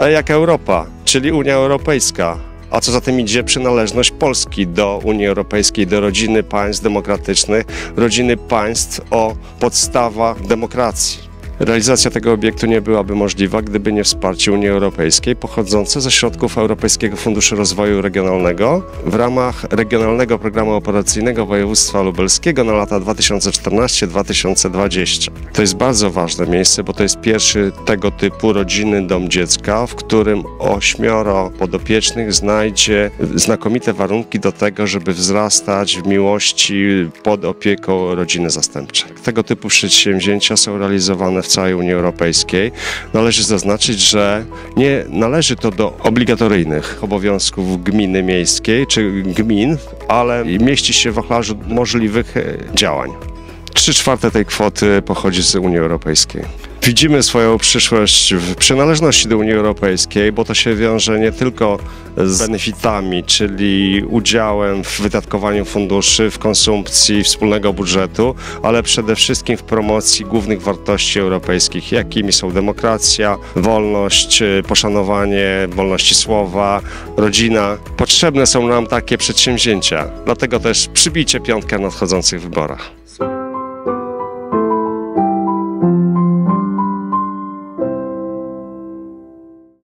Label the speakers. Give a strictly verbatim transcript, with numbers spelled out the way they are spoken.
Speaker 1: A jak Europa, czyli Unia Europejska. A co za tym idzie, przynależność Polski do Unii Europejskiej, do rodziny państw demokratycznych, rodziny państw o podstawach demokracji. Realizacja tego obiektu nie byłaby możliwa, gdyby nie wsparcie Unii Europejskiej pochodzące ze środków Europejskiego Funduszu Rozwoju Regionalnego w ramach Regionalnego Programu Operacyjnego Województwa Lubelskiego na lata dwa tysiące czternaście do dwa tysiące dwudziestego. To jest bardzo ważne miejsce, bo to jest pierwszy tego typu rodzinny dom dziecka, w którym ośmioro podopiecznych znajdzie znakomite warunki do tego, żeby wzrastać w miłości pod opieką rodziny zastępczej. Tego typu przedsięwzięcia są realizowane w całej Unii Europejskiej. Należy zaznaczyć, że nie należy to do obligatoryjnych obowiązków gminy miejskiej czy gmin, ale mieści się w wachlarzu możliwych działań. Trzy czwarte tej kwoty pochodzi z Unii Europejskiej. Widzimy swoją przyszłość w przynależności do Unii Europejskiej, bo to się wiąże nie tylko z benefitami, czyli udziałem w wydatkowaniu funduszy, w konsumpcji wspólnego budżetu, ale przede wszystkim w promocji głównych wartości europejskich, jakimi są demokracja, wolność, poszanowanie wolności słowa, rodzina. Potrzebne są nam takie przedsięwzięcia, dlatego też przybijcie piątkę w nadchodzących wyborach.